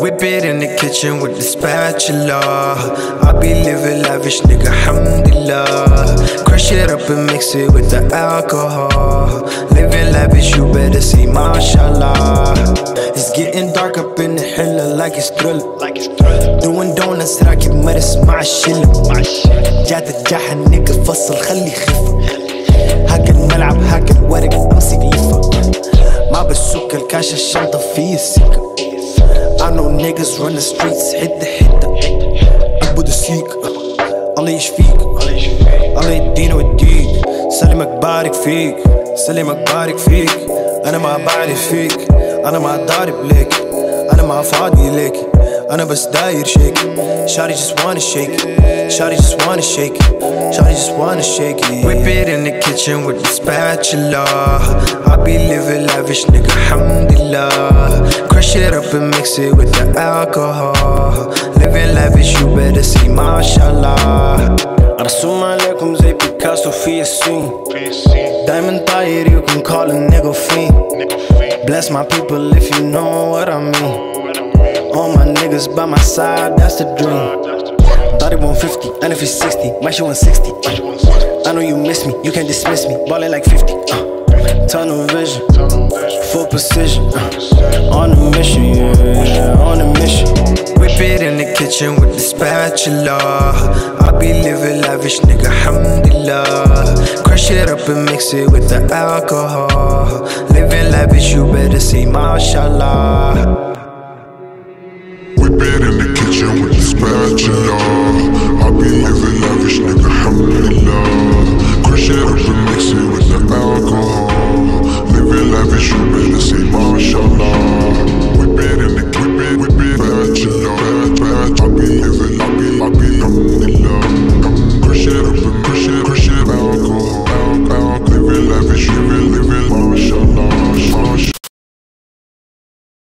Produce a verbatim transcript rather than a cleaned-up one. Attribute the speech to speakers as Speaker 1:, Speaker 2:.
Speaker 1: Whip it in the kitchen with the spatula. I be living lavish, nigga, alhamdulillah. Crush it up and mix it with the alcohol. Living lavish, you better see mashallah. It's getting dark up in the hella like it's thriller. Doing donuts راكب مرس مع الشلة. جات الجاحة النيجا فصل خلي خفة. هاك الملعب هاك الورق امسك لفة. ما بسوق الكاشة الشنطة فيه السكة. I know niggas run the streets حتة حتة. أبو دسيك الله يشفيك الله يدينا ويديك. سلمك بارك فيك سلمك بارك فيك. أنا ما بعرف فيك أنا ما ضارب ليك أنا ما فاضي ليك أنا بس داير شيك. Shawty just wanna shake it. Shawty just wanna shake it. Shawty just wanna shake it. Whip it in the kitchen with the spatula. I be living lavish, nigga, alhamdulillah. Crush it up and mix it with the alcohol. Living lavish, you better see mashallah. رسوم عليكم زي بيكاسو في السين. دايما طاير you can call a nigga fiend. Bless my people if you know what I mean. All my niggas by my side, that's the dream. Thought it one fifty, and if it's sixty, my shit one sixty. I know you miss me, you can't dismiss me. Ballin' like fifty. Uh. Tunnel vision, full precision. Uh. On a mission, yeah, on a mission. Whip it in the kitchen with the spatula. I be living lavish, nigga, alhamdulillah. Crush it up and mix it with the alcohol. Living lavish, you better see mashallah.